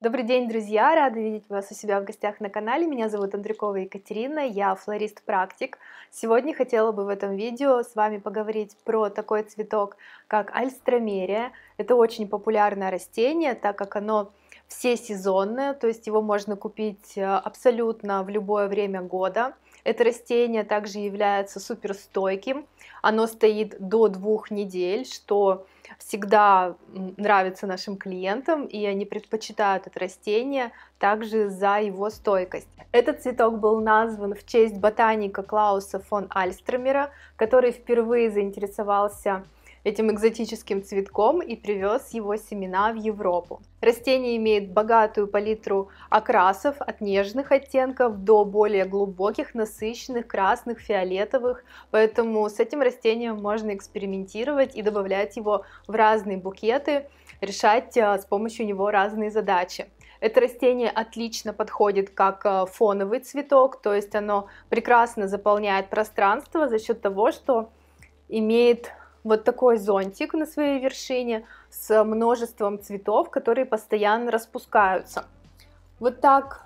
Добрый день, друзья! Рада видеть вас у себя в гостях на канале. Меня зовут Андрюкова Екатерина, я флорист-практик. Сегодня хотела бы в этом видео с вами поговорить про такой цветок, как альстромерия. Это очень популярное растение, так как оно всесезонное, то есть его можно купить абсолютно в любое время года. Это растение также является суперстойким, оно стоит до 2 недель, что всегда нравится нашим клиентам, и они предпочитают это растение также за его стойкость. Этот цветок был назван в честь ботаника Клауса фон Альстромера, который впервые заинтересовался этим экзотическим цветком и привез его семена в Европу. Растение имеет богатую палитру окрасов от нежных оттенков до более глубоких, насыщенных, красных, фиолетовых, поэтому с этим растением можно экспериментировать и добавлять его в разные букеты, решать с помощью него разные задачи. Это растение отлично подходит как фоновый цветок, то есть оно прекрасно заполняет пространство за счет того, что имеет вот такой зонтик на своей вершине с множеством цветов, которые постоянно распускаются. Вот так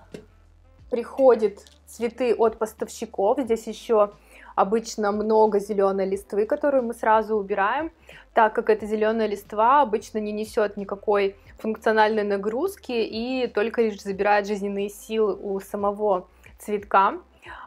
приходят цветы от поставщиков. Здесь еще обычно много зеленой листвы, которую мы сразу убираем, так как эта зеленая листва обычно не несет никакой функциональной нагрузки и только лишь забирает жизненные силы у самого цветка.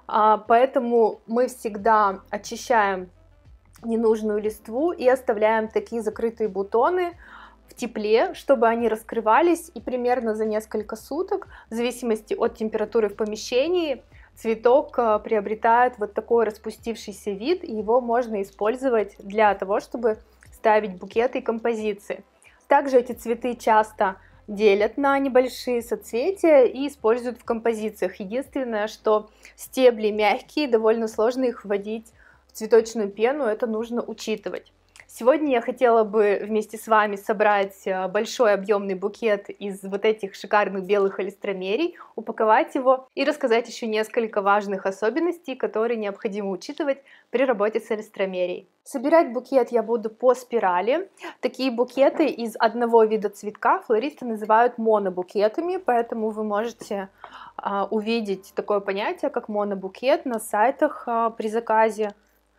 Поэтому мы всегда очищаем ненужную листву и оставляем такие закрытые бутоны в тепле, чтобы они раскрывались, и примерно за несколько суток, в зависимости от температуры в помещении, цветок приобретает вот такой распустившийся вид, и его можно использовать для того, чтобы ставить букеты и композиции. Также эти цветы часто делят на небольшие соцветия и используют в композициях. Единственное, что стебли мягкие, довольно сложно их вводить в цветочную пену, это нужно учитывать. Сегодня я хотела бы вместе с вами собрать большой объемный букет из вот этих шикарных белых альстромерий, упаковать его и рассказать еще несколько важных особенностей, которые необходимо учитывать при работе с альстромерией. Собирать букет я буду по спирали. Такие букеты из одного вида цветка флористы называют монобукетами, поэтому вы можете увидеть такое понятие, как монобукет на сайтах при заказе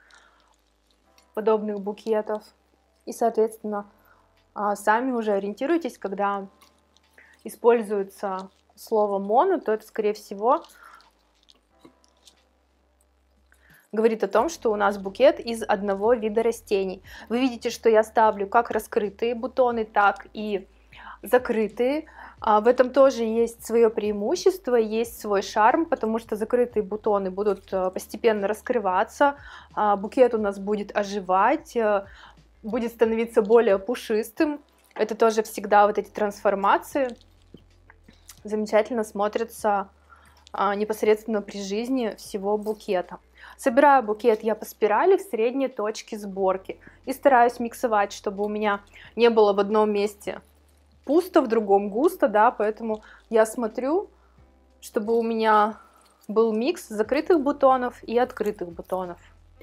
подобных букетов, и, соответственно, сами уже ориентируйтесь, когда используется слово моно, то это, скорее всего, говорит о том, что у нас букет из одного вида растений. Вы видите, что я ставлю как раскрытые бутоны, так и закрытые. В этом тоже есть свое преимущество, есть свой шарм, потому что закрытые бутоны будут постепенно раскрываться, букет у нас будет оживать, будет становиться более пушистым. Это тоже всегда вот эти трансформации замечательно смотрятся непосредственно при жизни всего букета. Собираю букет я по спирали в средней точке сборки и стараюсь миксовать, чтобы у меня не было в одном месте пусто, в другом густо, да, поэтому я смотрю, чтобы у меня был микс закрытых бутонов и открытых бутонов.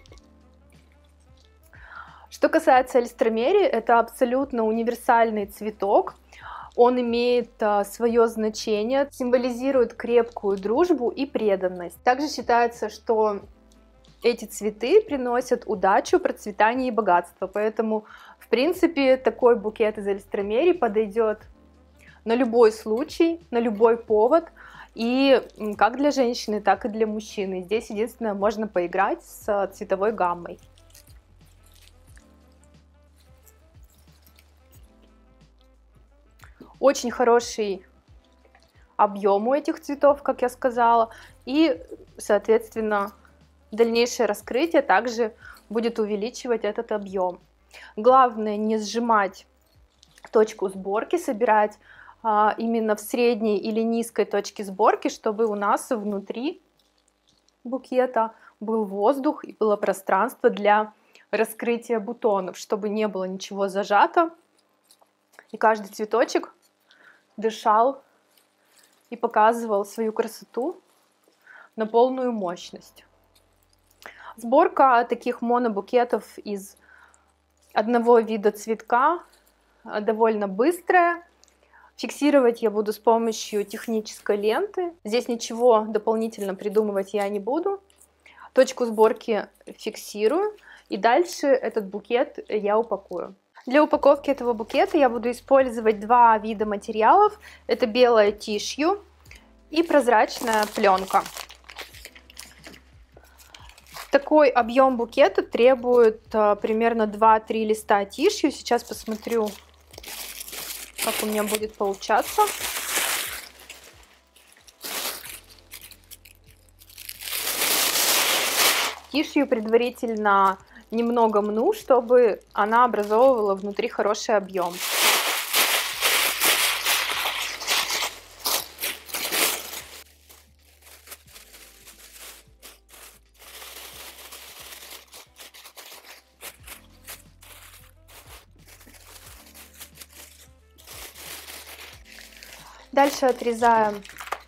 Что касается альстромерии, это абсолютно универсальный цветок. Он имеет свое значение, символизирует крепкую дружбу и преданность. Также считается, что эти цветы приносят удачу, процветание и богатство, поэтому, в принципе, такой букет из альстромерии подойдет на любой случай, на любой повод, и как для женщины, так и для мужчины. Здесь единственное, можно поиграть с цветовой гаммой. Очень хороший объем у этих цветов, как я сказала, и, соответственно, дальнейшее раскрытие также будет увеличивать этот объем. Главное не сжимать точку сборки, собирать именно в средней или низкой точке сборки, чтобы у нас внутри букета был воздух и было пространство для раскрытия бутонов, чтобы не было ничего зажато, и каждый цветочек дышал и показывал свою красоту на полную мощность. Сборка таких монобукетов из одного вида цветка довольно быстрая. Фиксировать я буду с помощью технической ленты. Здесь ничего дополнительно придумывать я не буду. Точку сборки фиксирую. И дальше этот букет я упакую. Для упаковки этого букета я буду использовать два вида материалов. Это белая тишью и прозрачная пленка. Такой объем букета требует примерно 2-3 листа тишью. Сейчас посмотрю, как у меня будет получаться. Тишью предварительно немного мну, чтобы она образовывала внутри хороший объем. Дальше отрезаем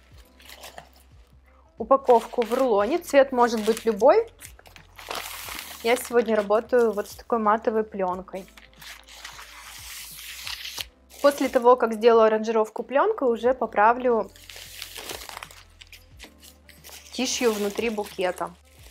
упаковку в рулоне. Цвет может быть любой. Я сегодня работаю вот с такой матовой пленкой. После того, как сделаю аранжировку пленкой, уже поправлю тишью внутри букета.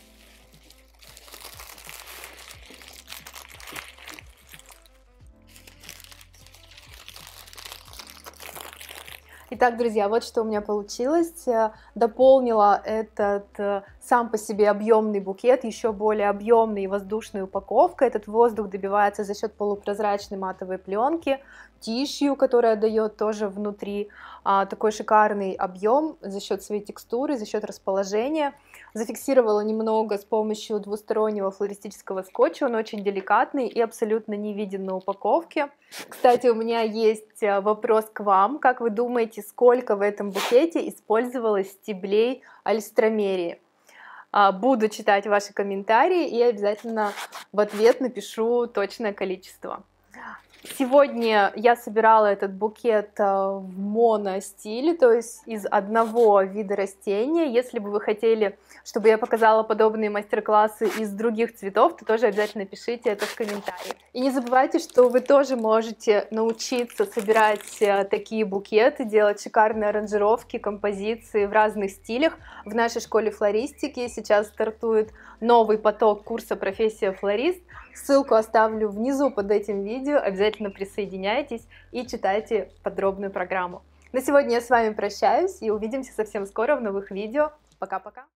Итак, друзья, вот что у меня получилось. Дополнила этот сам по себе объемный букет еще более объемной и воздушной упаковкой. Этот воздух добивается за счет полупрозрачной матовой пленки, тишью, которая дает тоже внутри такой шикарный объем за счет своей текстуры, за счет расположения. Зафиксировала немного с помощью двустороннего флористического скотча. Он очень деликатный и абсолютно не виден на упаковке. Кстати, у меня есть вопрос к вам. Как вы думаете, сколько в этом букете использовалось стеблей альстромерии? Буду читать ваши комментарии и обязательно в ответ напишу точное количество. Сегодня я собирала этот букет в моностиле, то есть из одного вида растения. Если бы вы хотели, чтобы я показала подобные мастер-классы из других цветов, то тоже обязательно пишите это в комментариях. И не забывайте, что вы тоже можете научиться собирать такие букеты, делать шикарные аранжировки, композиции в разных стилях. В нашей школе флористики сейчас стартует новый поток курса «Профессия флорист». Ссылку оставлю внизу под этим видео, обязательно присоединяйтесь и читайте подробную программу. На сегодня я с вами прощаюсь и увидимся совсем скоро в новых видео. Пока-пока!